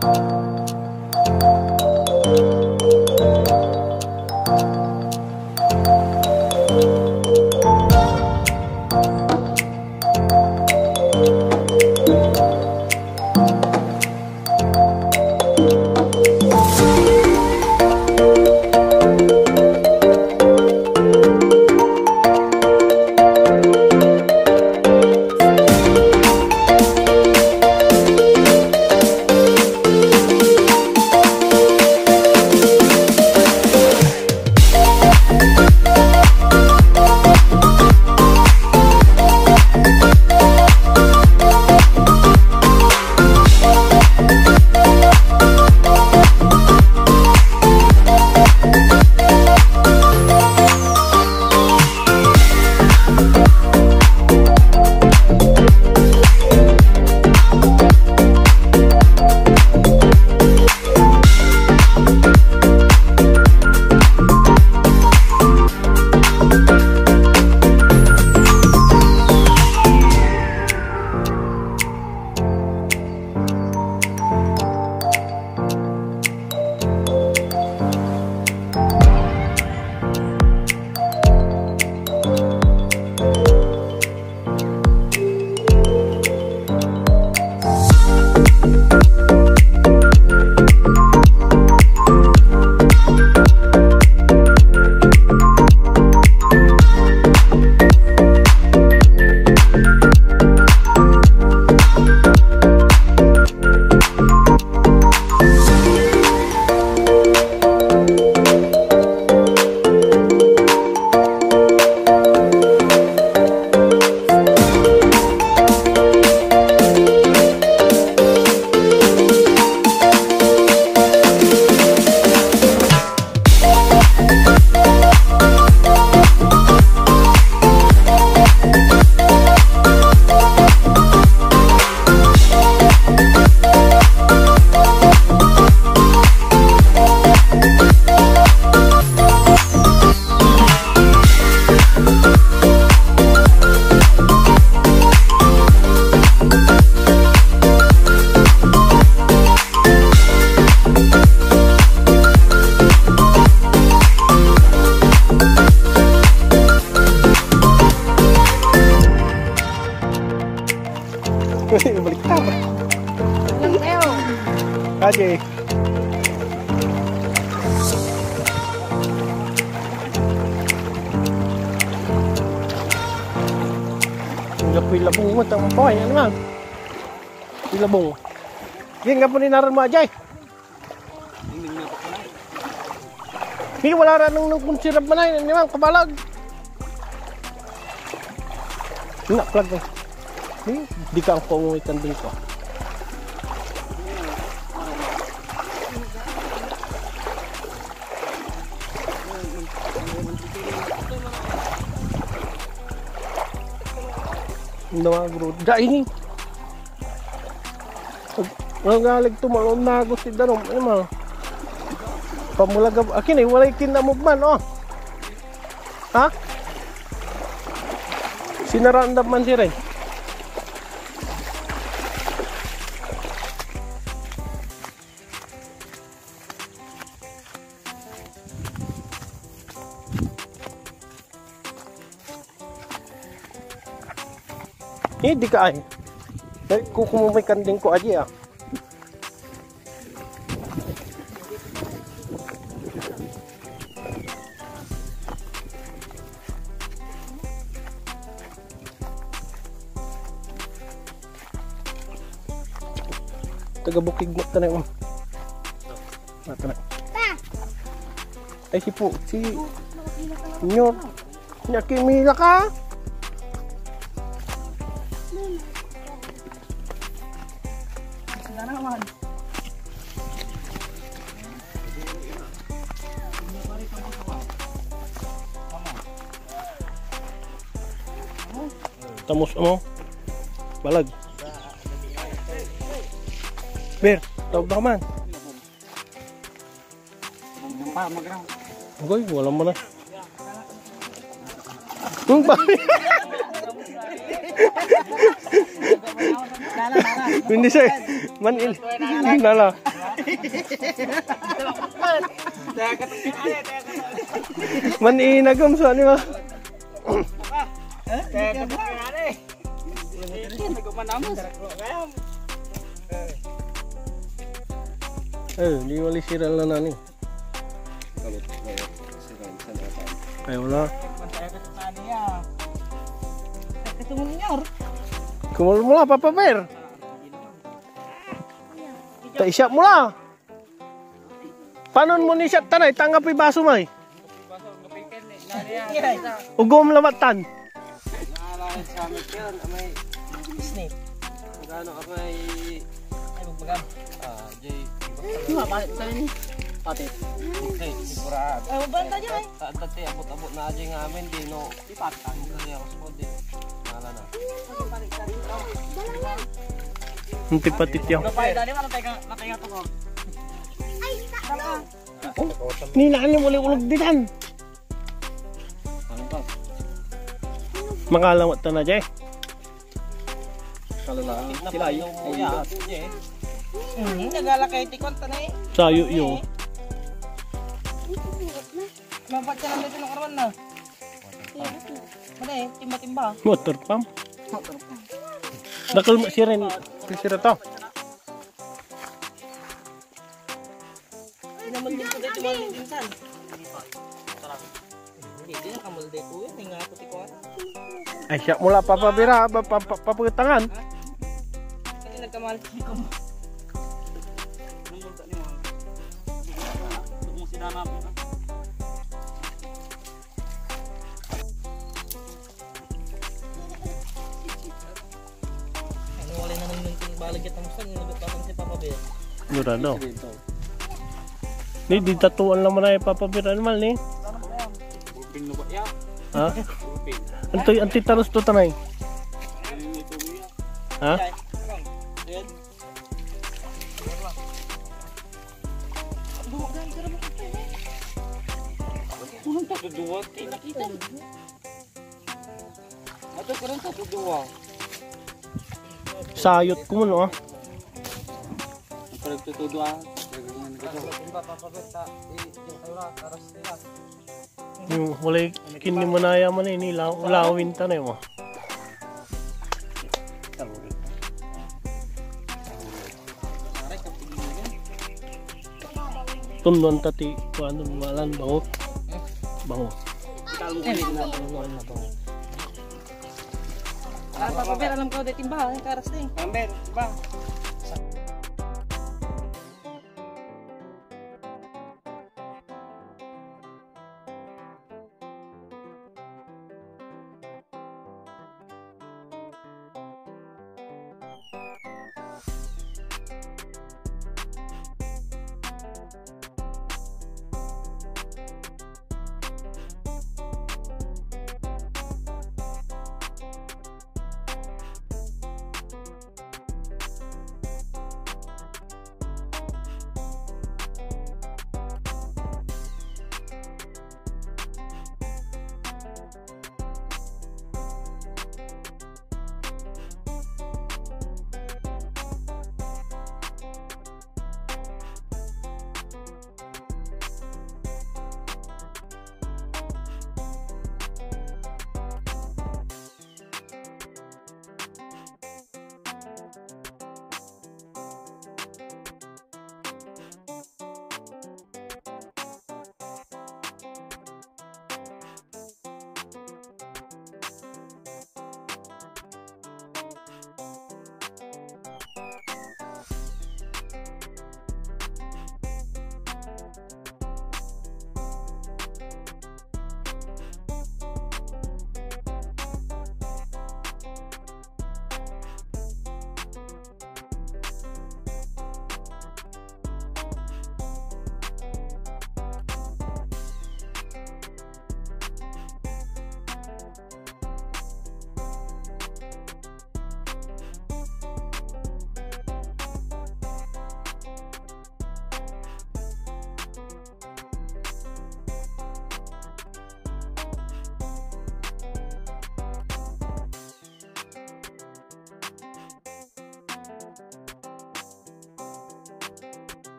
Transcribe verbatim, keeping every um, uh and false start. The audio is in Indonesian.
Balik apa? Kasih. Lapong mo tang poy ano lang. Ilabong. Yan nga po ninaran mo ajay. Hindi wala ra nang nang kunsirap manay ni mang kabalag. Nak plug mo. Di, di ka ang pauwitan din ko. Nawa bro, dahil ang galig tumalon na ako si Darom. Ano mo? Pamulagab. Akin eh, walay kinamugman, oh. Ha? Sinarandap man si Ray. Eh, di ka ay. Kukumumay kanding ko aja ah. Taga-bukig mo tanay mo. Mata na. Ay si po, si Nyor. Nyakimila ka? Tamos mo. Balag. Ber, tawag na ka man. Goy, wala mo na. Kung ba? Hindi siya. Man il. Nala. Maninagam sa ano ba? Eh, di wali siral na nani. Ay wala. Kumul mula Papa Bear. Ta isyak mula. Panon mo ni isyak tanay tanggapi baso may. Ugom lamatan. Snake. Magano ka may Ay magmagam. ah jay Wala pa sa ni. Pati. okay sigurado. Ay banda niya ay. Sa dati abot-abot na jay ngamin di no ipat ang kaya respond din. Mala na. Hindi patit yaw. Kapay dali man tay ka natay nga to. Ay, tama. Ni nani mo ulog ditan. Ano ba? Makalawat ta na jay. Kalalaki sila yung kuya. Jay. Hmm, nagalakay tikon tanay. Sayo yo. Mabat ka lang dito ng karon na. Mana eh, timba-timba. Motor pump. Dakal siren. Sira to. Naman din ko dito wala minsan. Hindi din kamulde ko yun, nga ako tikuan. Ay siya mula Papa Bira papagitangan. Kasi nagkamal ko mo. Nungulta ni mo. Tugong sinanap mo. Ano wala na nang nung balagit ang san, nagpapang si Papa Bear. Mura daw. Ni di tatuan naman ay Papa Bira animal ni. Buping no ba ya? Ha? Buping. Antoy anti taros to tanay. Ha? Ayan. Unang to duwa kay nakita. Ato karon to duwa. Sayot ko mo ah. Pero to duwa. Yung walay kini mo na yaman eh, ni law lawin tanay mo. Tundon tati kuano malan bango. Bango. Ah, Papa Bear, alam ko dito timba, karas na eh. Amber, ba?